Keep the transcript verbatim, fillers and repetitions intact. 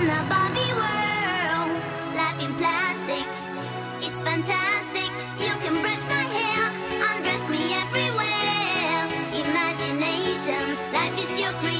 a Barbie world. Life in plastic, it's fantastic. You can brush my hair, undress me everywhere. Imagination, life is your creation.